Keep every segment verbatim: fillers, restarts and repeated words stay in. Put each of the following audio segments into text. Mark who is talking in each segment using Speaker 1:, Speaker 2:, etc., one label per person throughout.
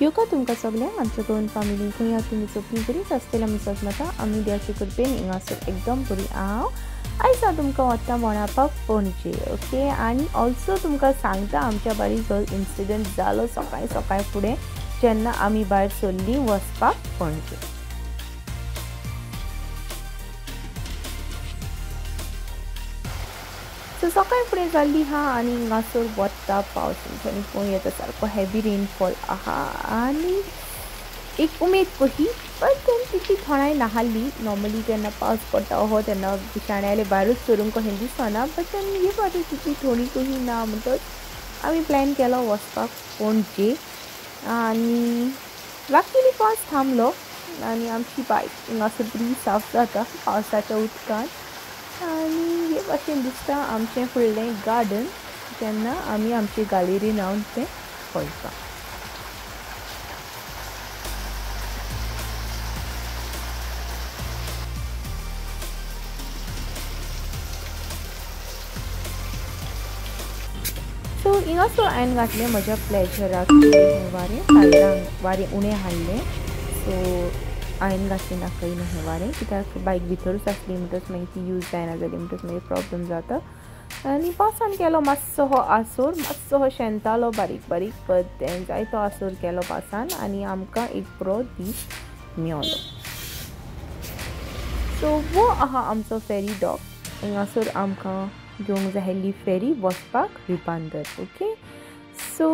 Speaker 1: योका तुमकां सगळ्यांक आमच्या दोन फॅमिली खंय तुमी चोपणी बरीच आसतली आमी सजमता आमी देवाचे कृपेन हिंगासर एकदम बरी आहांव। आयज हांव तुमकां वता भोंवडावपाक पणजे ओके आनी ऑल्सो तुमकां सांगता आमच्या बारी जो इन्सिडंट जालो सकाळी सकाळी फुडें जेन्ना आमी भायर सरलीं वचपाक पणजे। सो सकाळी फुडें जाल्ली हा आनी हिंगासर वता पावस तुमच्यांनी पळोवं येता सारको हेवी रेनफॉल आहा आनी एक उमेद कशी बट तेन तितली थोडाय नाहल्ली। नॉर्मली जेन्ना पावस पडटा हो तेन्ना दिसाळ्याले भायरूच सरूंक कशें दिसना बट तेन्ना हे फावटी तितली थोडी कशी ना म्हणटच आमी प्लॅन केलो वचपाक पणजे आनी लाकीली पावस थांबलो आनी आमची बायक हिंगासर बरी साफ जाता पावसाच्या उदकान आनी हे भाशेन दिसता आमचें फुडलें गार्डन जेन्ना आमी आमचे गॅलरीन रावन तें पळयता। सो हिंगासर हांवें घातलें म्हज्या प्लेजराक वारें सायडांक वारें उणें हाडलें सो हांवें घातलें नाका हें वारें कित्याक बायक भितरूच आसली म्हणटच मागीर ती यूज जायना जाली म्हणटच मागीर प्रॉब्लम जाता आनी पावसान केलो मातसो हो आसोर मातसो हो शेंतालो बारीक बारीक बट देन जायतो आसोर केलो पावसान आनी आमकां एक बरो दीस मेळ्ळो। सो वो आहा आमचो फेरी डॉक हिंगासर आमकां घेवंक जाय आसली फेरी वचपाक रिबांदर ओके। सो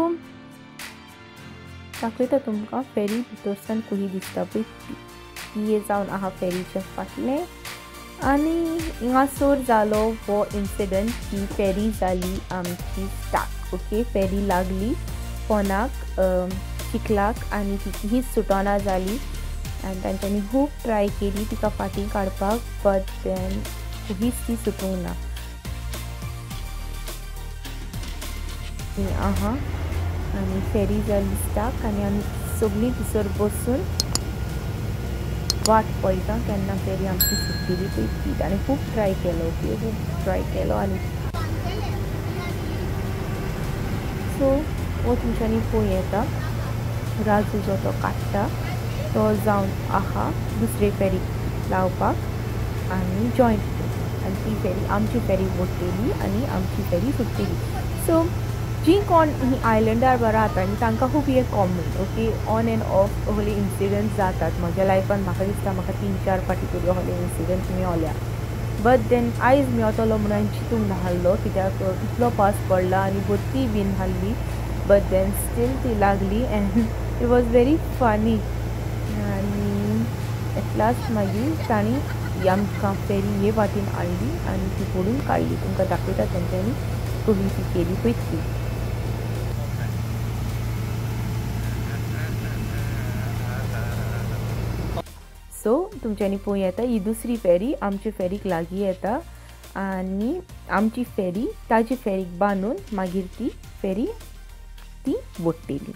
Speaker 1: दाखयता तुमकां फेरी भितरसान कशी दिसता पळय ती हे जावन आहा फेरीच्या फाटलें आनी हिंगासर जालो हो इन्सिडंट की फेरी जाली आमची स्टार्ट ओके। फेरी लागली पोनाक चिखलाक आनी ती हीच सुटोना जाली आनी तांच्यांनी खूब ट्राय केली तिका फाटीं काडपाक बट देन हीच ती सुटूंक ना आहा आनी फेरी जाली स्टार्ट आनी आमी सगळीं थिसर बसून वाट पळयता केन्ना फेरी आमची सुट्टली पळय ती ताणें खूब ट्राय केलो ओके खूब ट्राय केलो आनी सो हो तुमच्यांनी पळोवं येता राजू जो तो काडटा तो जावन आहा दुसरे फेरीक लावपाक आनी जॉयन आनी ती फेरी आमची फेरी वोडटली आनी आमची फेरी सुट्टली। सो जी कोण ही आयलंडार बरा रावता तांकां खूब हे common okay on and off होले इन्सिडंट जातात। म्हज्या लायफान म्हाका दिसता म्हाका तीन चार फाटी तरी होले इन्सिडंट मेळ्ळ्या बट देन आयज मेळटलो म्हणून हांवें चिंतूंक नाहल्लो कित्याक कितलो पावस पडला आनी बत्ती बीन हाल्ली बट देन स्टील ती लागली and it was very funny आनी एट लास्ट मागीर तांणी आमकां फेरी हे वाटेन हाडली आनी ती फोडून काडली तुमकां दाखयता तेंच्यांनी कशी ती केली पळय ती। सो तुमच्यांनी पळोवं येता ही दुसरी फेरी आमची फेरीक लागीं येता आनी आमची फेरी ताजी फेरीक बांदून मागीर ती फेरी ती वोडटली।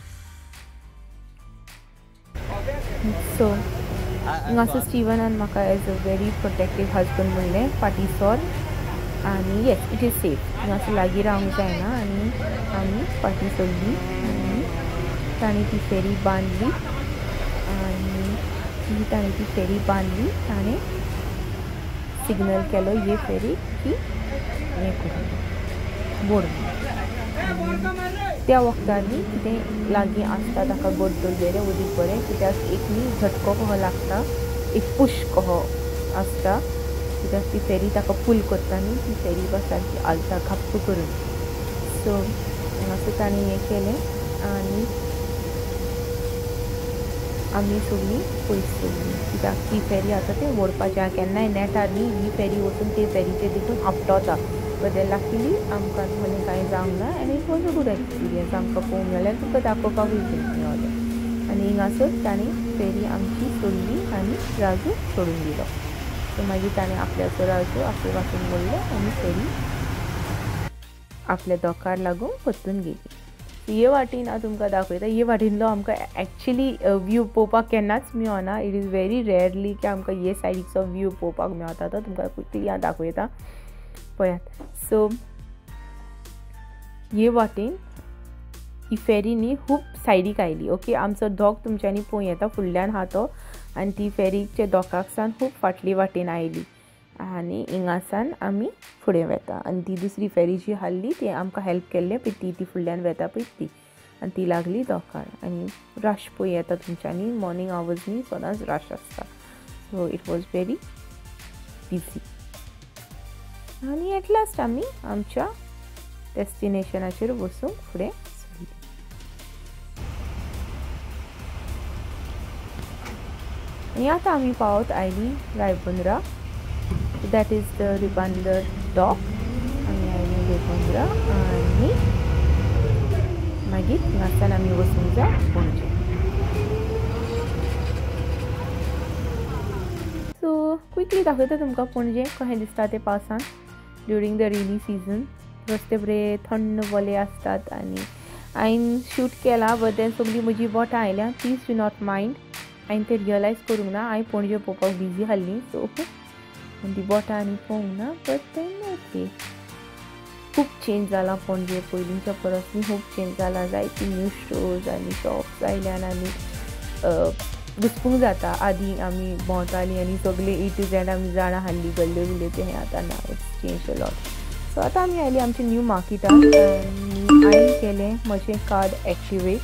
Speaker 1: सो हिंगासर स्टिवनान म्हाका as a very protective husband म्हणलें फाटीं सर आनी येस इट इज सेफ हिंगासर लागीं रावंक जायना आनी आमी फाटीं सरलीं आनी ताणें ती फेरी बांदली आनी ही ताणें ती फेरी बांदली ताणें सिग्नल केलो हे फेरी की हें करून बोड त्या वखदांनी कितें लागीं आसता ताका बोट धरलेलें उदीक बरें कित्याक एक न्ही झटको कहो लागता एक पुश कहो आसता कित्याक ती फेरी ताका पूल करता न्ही ती फेरी बस सारकी हालता घप्प करून। सो हांगासर ताणें हें केलें आनी आमी सगळीं पयस सरलीं कित्याक ती फेरी आतां तें ओडपाचें केन्नाय नेटार न्ही ही फेरी वचून ते फेरीचेर देखून आपटोता बट लाकीली आमकां थोडें कांय जावंक ना आनी it was a good experience आमकां पळोवंक मेळ्ळें तुमकां दाखोवपाकूय मेळ्ळें आनी हिंगासर ताणें फेरी आमची सोडली आनी राजू सोडून दिलो। सो मागीर ताणें आपल्याचो राजू आपले वाटेन मोडलो आनी फेरी आपल्या दोकार लागून परतून गेली। हे वाटेन हांव तुमकां दाखयता हे वाटेनलो आमकां एक्चुली व्यू पळोवपाक केन्नाच मेळना इट इज व्हेरी रेअरली की आमकां हे सायडीचो व्यू पळोवपाक मेळटा तो तुमकां ती हांव दाखयता पळयात। सो हे वाटेन ही फेरी न्ही खूब सायडीक आयली. ओके, आमचो दोग तुमच्यांनी पळोवं येता फुडल्यान आहा तो, आनी ती फेरीचे दोगाक सावन खूब फाटली वाटेन आयली आनी हिंगासान आमी फुडें वेता. आनी ती दुसरी फेरी जी आहली ती आमकां हेल्प केल्लें पळय ती ती फुडल्यान वेता पळय ती, आनी ती लागली दोगांक. आनी रश पळोवं येता तुमच्यांनी, मॉर्निंग आवर्सनी सदांच रश आसता. So it was very busy. आनी एट लास्ट आमी आमच्या डेस्टिनेशनाचेर वचूंक फुडें सरली. आनी आतां आमी पावत आयली रायबंदरा. That is the Ribandar dock. आमी आयली रायबंदरा आनी मागीर हिंगासान आमी वचूंक जाय पणजे. सो क्विकली दाखयता तुमकां पणजे कशें दिसता तें पावसान ड्युरींग द रेनी सीजन. रस्ते बरे थंड वले आसतात आनी हांवें शूट केला बट देन सगळीं म्हजी बोटां आयल्या. प्लीज डू नॉट मायंड, हांवें तें रियलायज करूंक ना. हांवें पणजे पळोवपाक बिजी आहली सो ती बोटां आनी पळोवंक ना. बट देन ओके, खूब चेंज जाला पणजे पयलींच्या परस न्ही खूब चेंज जाला. जायती न्यू स्टोर्स आनी शॉप्स आयल्यान आनी दिसपूंक जाता. आदीं आमी भोंवतालीं आनी सगळे ए टू झेड आमी जाणा आहली गल्ल्यो बिल्ल्यो ते हें आतां ना. It's change a lot. So आतां आमी आयली आमच्या न्यू मार्केटान आनी हांवें केलें म्हजें कार्ड एक्टिवेट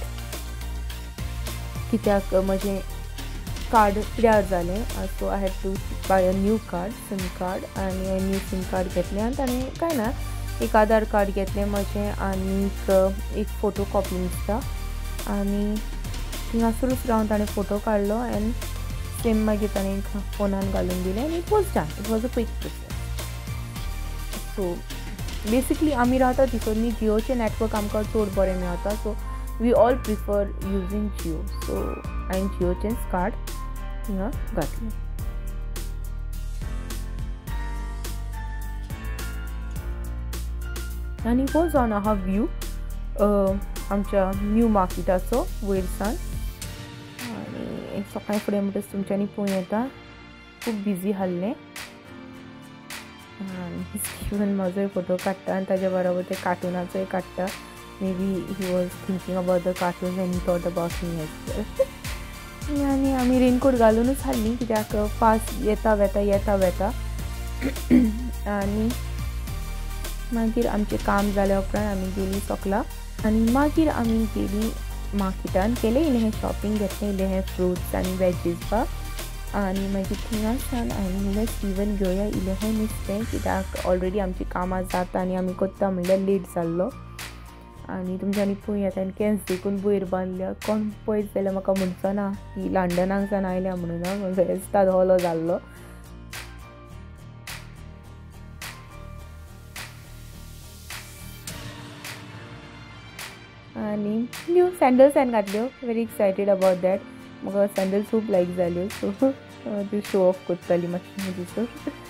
Speaker 1: कित्याक म्हजें कार्ड पिड्यार जालें. So I had to buy a new card, sim card. आनी हांवें न्यू सीम कार्ड घेतलें आनी ताणें कांय ना एक आधार कार्ड घेतलें म्हजें आनीक एक फोटो कॉपी दिसता आनी थिंगासरूच रावन ताणें फोटो काडलो आनी सेम मागीर ताणें फोनान घालून दिलें आनी it was done. It was a quick process. So basically आमी रावता तितून न्ही जियोचें नॅटवर्क आमकां चड बरें मेळटा. So we all prefer using Jio. So हांवें जियोचेंच कार्ड थिंगा घातलें. आनी वॉज ऑन आहा व्यू आमच्या न्यू मार्केटाचो वयरसान. आनी सकाळीं फुडें म्हणटच तुमच्यांनी पळोवं येता खूब बिजी आहलें. आनी स्टिवन म्हाजोय फोटो काडटा आनी ताजे बरोबर ते कार्टुनाचोय काडटा. Maybe he was thinking about the cartoon and he thought about me as well. आनी आमी रेनकोट घालूनच हाडली कित्याक पावस येता वेता येता वेता. आनी मागीर आमचें काम जाल्या उपरांत आमी गेलीं सकला आनी मागीर आमी गेलीं मार्केटान. केलें इल्लें शॉपिंग, घेतलें इल्लें फ्रुट्स आनी वेजीस बा. आनी मागीर थिंगासान हांवें म्हणलें स्टिवन घेवया इल्लें नुस्तें कित्याक ऑलरेडी आमचीं कामां जाता आनी आमी कोत्ता म्हणल्यार लेट जाल्लो. आनी तुमच्यांनी पळोवं येता आनी केन्स देखून वयर बांदल्या. कोण पळयत जाल्यार म्हाका म्हणचो ना की लंडनाक सावन आयल्या म्हणून फेस्ताद हॉलो जाल्लो. आनी न्यू सँडल्स हांवें घातल्यो. Very excited about that. म्हाका सँडल्स खूब लायक जाल्यो सो त्यो शो ऑफ कोत्ताली मातशी म्हजी.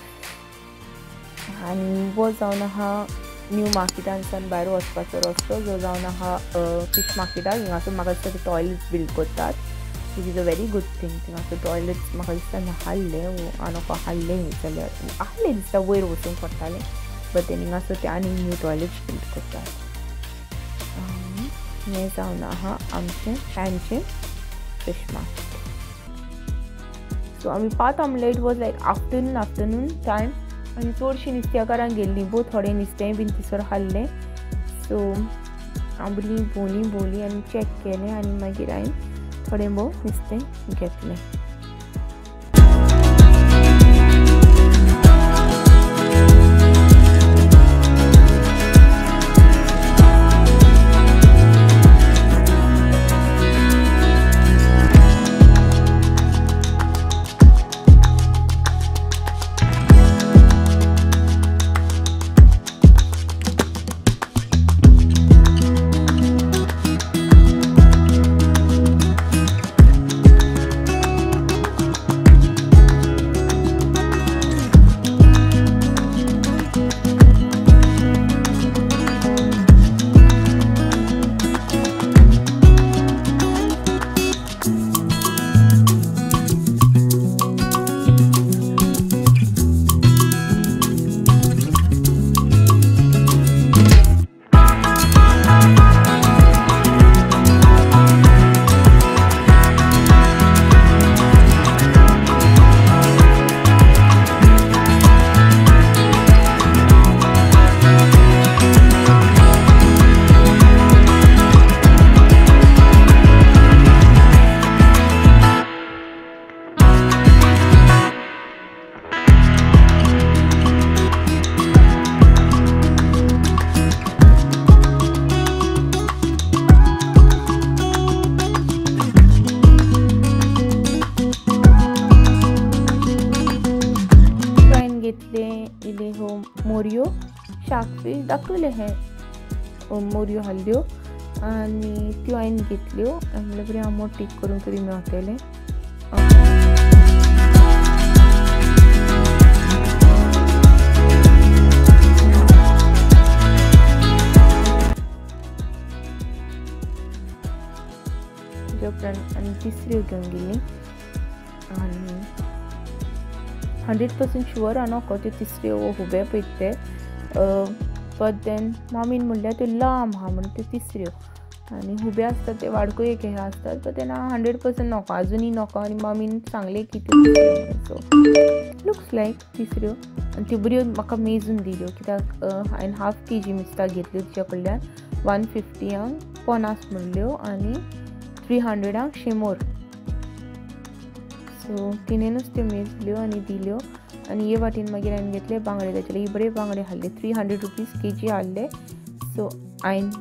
Speaker 1: आनी वो जावन आहा न्यू मार्केटांतल्यान भायर वचपाचो रस्तो जो जावन आहा फीश मार्केटाक. हिंगासून म्हाका दिसता ते टॉयलेट्स बिल्ड करतात. It is a very good thing. थिंगासून टॉयलेट्स म्हाका दिसता हाडले वो आनोको हाडले न्ही जाल्यार आहले दिसता वयर वचूंक पडटालें. बट तें हिंगासून ते आनी न्यू टॉयलेट्स बिल्ड करतात. हें जावन आहा आमचें पॅनचें फीश मार्केट. सो आमी पावता म्हणल्यार it was like afternoon afternoon time आनी चडशीं नुस्त्याकारांक गेल्लीं भोव थोडें नुस्तें बीन थिसर हाडलें. सो आंबलीं भोंवलीं भोंवलीं आनी चॅक केलें आनी मागीर हांवें थोडें भोव नुस्तें घेतलें. दाखवी दाखवले हे मोरयो हाल्ल्यो आनी त्यो हांवें घेतल्यो म्हणल्यार बरें आमोट टीक करून तरी मेळटलें. उपरांत आनी तिसऱ्यो घेवन गेली आनी हंड्रेड पर्सेंट शुअर हांव नोको त्यो तिसऱ्यो हुबे पळय ते बट देन मामीन म्हणल्यार त्यो लांब आहा म्हणून त्यो तिसऱ्यो आनी हुबे आसतात ते वाडको एक हे आसतात बट तेन्ना हंड्रेड पर्सेंट नोको आजुनी नोको आनी मामीन सांगलें की त्यो तिसऱ्यो सो लुक्स लायक तिसऱ्यो आनी त्यो बऱ्यो म्हाका मेजून दिल्यो कित्याक हांवें हाफ के जी मिस्ताक घेतल्यो तिच्या कडल्यान वन फिफ्टियांक पन्नास म्हणल्यो आनी थ्री हंड्रेडांक शेमोर सो तिणेनूच त्यो मेजल्यो आनी दिल्यो आनी हे वाटेन मागीर हांवें घेतले बांगडे ताचे बरे बांगडे हाडले थ्री हंड्रेड रुपीज के जी हाडले सो हांवें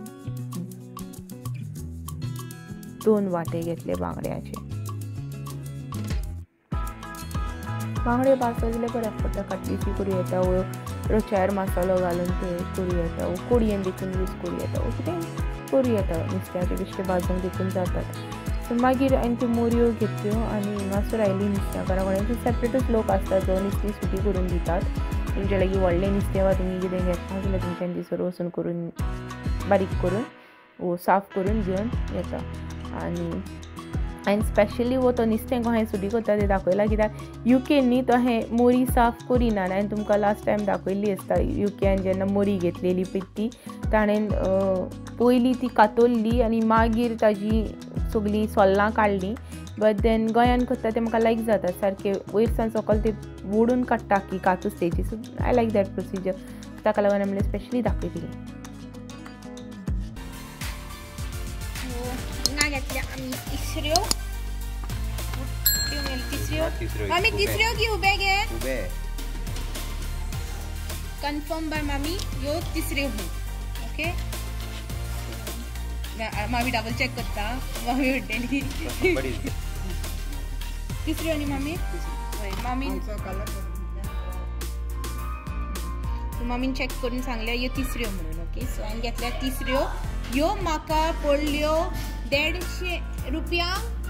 Speaker 1: दोन वाटे घेतले बांगड्याचे. बांगडे भाजता जाल्यार बऱ्याक पडटा काटलीची करूं येता वो रोचार मसालो घालून ते करूं येता वो कोडयेन देखून यूज करूं येता वो कितें करूं येता नुस्त्याचे बेश्टे भाजूंक देखून जातात. सो मागीर हांवें त्यो मोरयो घेतल्यो आनी हिंगासर आयली नुस्त्याकारा कडेन सेपरेटूच लोक आसता जो नुस्तीं सुटी करून दितात. तुमचे लागीं व्हडलें नुस्तें वा तुमी कितें घेता जाल्यार तुमच्यान दिसर वचून करून बारीक करून वो साफ करून घेवन येता आनी हांवें स्पेशली वो तो नुस्तें हांवें सुटी करता तें दाखयलां कित्याक युकेन न्ही तो हें मोरी साफ करिना. हांवें तुमकां लास्ट टायम दाखयल्ली आसता युकेन जेन्ना मोरी घेतलेली पळय ती ताणें पयलीं ती कातरली आनी मागीर ताजी सगळीं सोल्लां काडलीं बट देन गोंयान करता तें म्हाका लायक जाता सारकें वयरसान सकयल ते ओडून काडटा की कातूस तेजी सो आय लायक दॅट प्रोसिजर ताका लागून हांवें स्पेशली दाखयतली.
Speaker 2: घेतल्या आम्ही तिसऱ्यो तिसऱ्यो मामी तिसऱ्यो की उबे घे उबे कन्फर्म बाय मामी यो तिसऱ्यो ओके मामी डबल चेक करता मामी म्हणटली तिसऱ्यो न्ही मामी मामी मामीन चेक करून सांगल्या यो तिसऱ्यो म्हणून ओके सो हांवें घेतल्या तिसऱ्यो यो म्हाका पडल्यो देडशे रुपया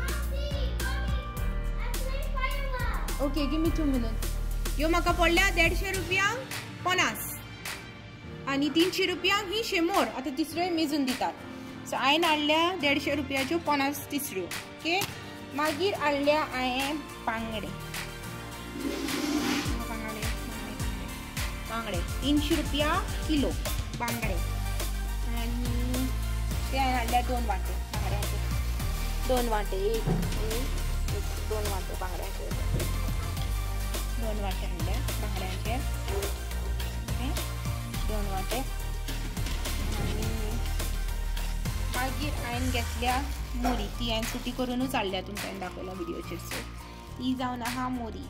Speaker 2: okay give me two minutes यो म्हाका पडल्या देडशे रुपयांक पन्नास आनी तीनशे रुपयांक ही शेमोर आतां तिसऱ्यो मेजून दितात सो हांवें हाडल्या देडशे रुपयाच्यो पन्नास तिसऱ्यो ओके मागीर हाडल्या हांवें बांगडे बांगडे बांगडे तीनशे रुपया किलो बांगडे आनी ते हांवें हाडल्या दोन वाटे बांगड्याचे दोन वाटे एक दोन वाटे बांगड्याचे दोन वाटे हाडल्या बांगड्याचे दोन वाटे आनी मागीर हांवें घेतल्या मोरी ती हांवें सुटी करूनूच हाडल्या तुमकां दाखयला व्हिडिओचेर सो ही जावन आहा मोरी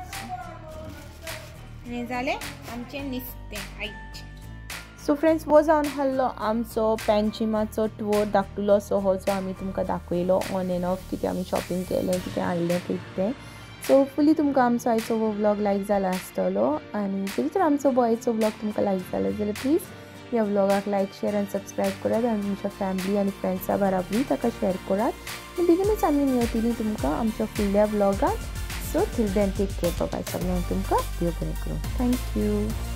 Speaker 2: हें जालें आमचें नुस्तें आयचें.
Speaker 1: सो फ्रेंड्स वो जावन हाल्लो आमचो पेंचिमाचो टूर धाकटुलो सो हो जो आमी तुमकां दाखयलो ऑन एंड ऑफ कितें आमी शॉपिंग केलें कितें हाडलें पळय तें सो होपफुली तुमकां आमचो आयचो वो व्लॉग लायक जाला आसतलो आनी जरी तर आमचो हो आयचो व्लॉग तुमकां लायक जालो जाल्यार प्लीज ह्या व्लॉगाक लायक शेअर आनी सबस्क्रायब करात आनी तुमच्या फॅमिली आनी फ्रेंड्सा बराबरूय ताका शेअर करात आनी बेगीनूच आमी मेळटलीं तुमकां आमच्या फुडल्या व्लॉगाक so till then take care bye सगळ्यांक तुमकां देव बरें करूं थँक्यू.